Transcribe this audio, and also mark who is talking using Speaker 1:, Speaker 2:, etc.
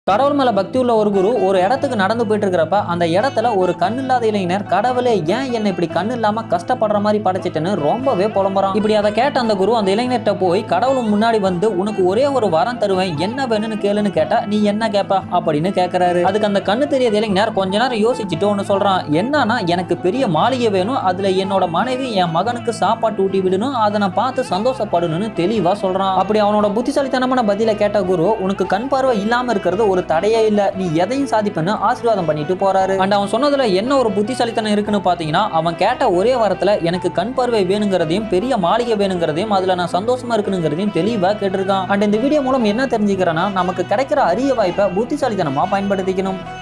Speaker 1: கடவுள் மேல பக்தி உள்ள ஒரு குரு ஒரு இடத்துக்கு நடந்து போயிட்டு இருக்கிறப்ப அந்த இடத்துல ஒரு கண்ணு இல்லாத இளைஞர் கடவுளே ஏன் என்ன இப்படி கண்ணு இல்லாம கஷ்டப்படுற மாதிரி படைச்சிட்டுன்னு ரொம்பவே புலம்புறான். இப்படி அதை கேட்ட அந்த குரு அந்த இளைஞர்கிட்ட போய் கடவுள் முன்னாடி வந்து உனக்கு ஒரே ஒரு வரம் தருவேன், என்ன வேணும்னு கேளுன்னு கேட்டா நீ என்ன கேப்ப அப்படின்னு கேட்கிறாரு. அதுக்கு அந்த கண்ணு தெரியாத இளைஞர் கொஞ்ச நேரம் யோசிச்சுட்டு ஒன்னு சொல்றான். என்னன்னா எனக்கு பெரிய மாளிகை வேணும், அதுல என்னோட மனைவி என் மகனுக்கு சாப்பாட்டு ஊட்டி விடணும், அதை நான் பார்த்து சந்தோஷப்படணும்னு தெளிவா சொல்றான். அப்படி அவனோட புத்திசாலித்தனமான பதில கேட்ட குரு உனக்கு கண் பார்வை இல்லாம இருக்கிறது ஒரு தடையே இல்ல, நீ எதையும் சாதிப்பன்னு ஆசீர்வாதம் பண்ணிட்டு போறாரு. அண்ட் அவன் சொன்னதுல என்ன ஒரு புத்திசாலித்தனம் இருக்குன்னு பாத்தீங்கன்னா அவன் கேட்ட ஒரே வாரத்துல எனக்கு கண் பார்வை வேணுங்கிறதையும் பெரிய மாளிகை வேணுங்கிறதையும் அதுல நான் சந்தோஷமா இருக்கணுங்கிறதையும் தெளிவா கேட்டிருக்கான். அண்ட் இந்த வீடியோ மூலம் என்ன தெரிஞ்சுக்கிறேன்னா நமக்கு கிடைக்கிற அரிய வாய்ப்பை புத்திசாலித்தனமா பயன்படுத்திக்கணும்.